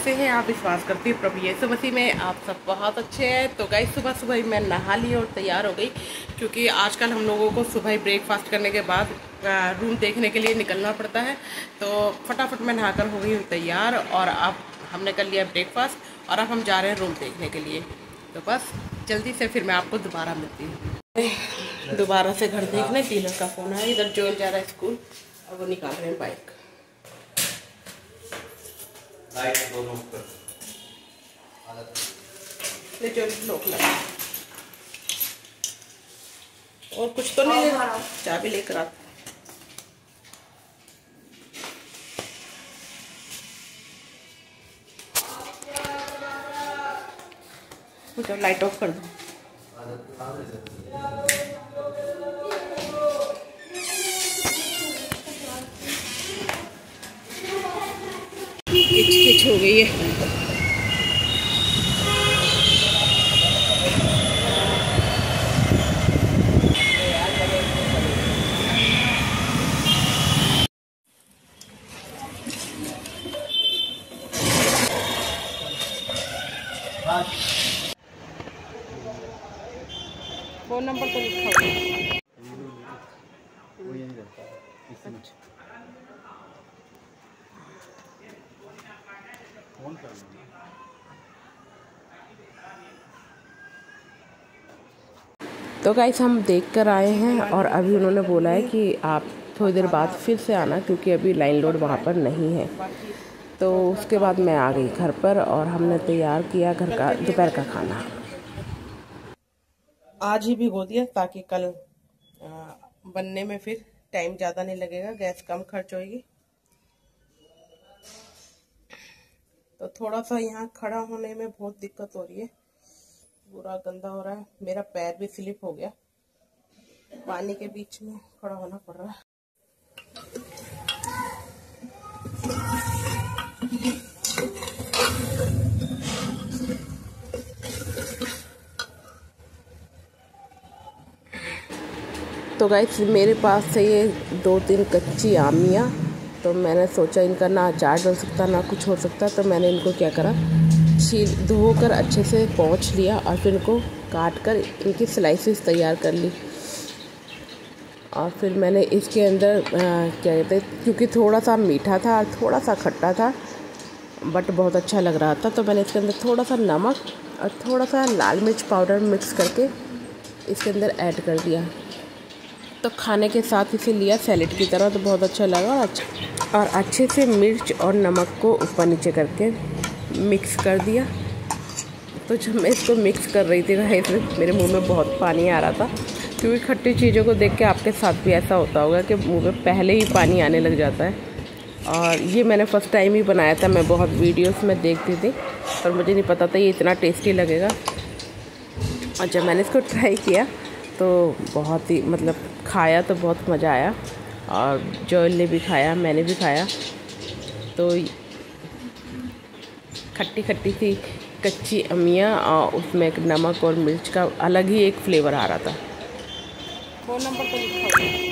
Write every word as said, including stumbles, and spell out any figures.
कैसे हैं आप? विश्वास करती हूँ प्रभु यीशु मसीह में आप सब बहुत अच्छे हैं। तो गाइस सुबह सुबह ही मैं नहा ली और तैयार हो गई, क्योंकि आजकल हम लोगों को सुबह ही ब्रेकफास्ट करने के बाद रूम देखने के लिए निकलना पड़ता है। तो फटाफट मैं नहाकर हो गई हूँ तैयार, और अब हमने कर लिया ब्रेकफास्ट और अब हम जा रहे हैं रूम देखने के लिए। तो बस जल्दी से फिर मैं आपको दोबारा मिलती हूँ। दोबारा से घर देखने डीलर का फ़ोन है, इधर जो जा रहा है स्कूल और वो निकाल रहे हैं बाइक। दोनों ऊपर जो लोग लगा और कुछ तो नहीं, चाय भी लेकर आते। तो लाइट ऑफ कर दो। किच किच हो गई है। फोन नंबर तो लिखा हुआ है। तो गाइस हम देख कर आए हैं और अभी उन्होंने बोला है कि आप थोड़ी देर बाद फिर से आना, क्योंकि अभी लाइन लोड वहाँ पर नहीं है। तो उसके बाद मैं आ गई घर पर और हमने तैयार किया घर का दोपहर का खाना। आज ही भिगो दिया ताकि कल बनने में फिर टाइम ज़्यादा नहीं लगेगा, गैस कम खर्च होगी। तो थोड़ा सा यहाँ खड़ा होने में बहुत दिक्कत हो रही है, पूरा गंदा हो रहा है, मेरा पैर भी स्लिप हो गया, पानी के बीच में खड़ा होना पड़ रहा है। तो गाइस मेरे पास से ये दो तीन कच्ची आमियाँ, तो मैंने सोचा इनका ना अचार डल सकता ना कुछ हो सकता, तो मैंने इनको क्या करा, छील धोकर अच्छे से पोंछ लिया और फिर इनको काट कर इनकी स्लाइसेस तैयार कर ली। और फिर मैंने इसके अंदर आ, क्या कहते हैं, क्योंकि थोड़ा सा मीठा था और थोड़ा सा खट्टा था बट बहुत अच्छा लग रहा था, तो मैंने इसके अंदर थोड़ा सा नमक और थोड़ा सा लाल मिर्च पाउडर मिक्स करके इसके अंदर ऐड कर दिया। तो खाने के साथ इसे लिया सैलेड की तरह, तो बहुत अच्छा लगा। और अच्छा और अच्छे से मिर्च और नमक को ऊपर नीचे करके मिक्स कर दिया। तो जब मैं इसको मिक्स कर रही थी ना, मेरे मुंह में बहुत पानी आ रहा था, क्योंकि खट्टी चीज़ों को देख के आपके साथ भी ऐसा होता होगा कि मुंह में पहले ही पानी आने लग जाता है। और ये मैंने फ़र्स्ट टाइम ही बनाया था, मैं बहुत वीडियोस में देखती थी पर मुझे नहीं पता था ये इतना टेस्टी लगेगा। और जब मैंने इसको ट्राई किया तो बहुत ही मतलब खाया तो बहुत मज़ा आया, और जोएल ने भी खाया, मैंने भी खाया। तो खट्टी खट्टी सी कच्ची अमियाँ और उसमें एक नमक और मिर्च का अलग ही एक फ्लेवर आ रहा था। फ़ोन नंबर तो लिखा हुआ है।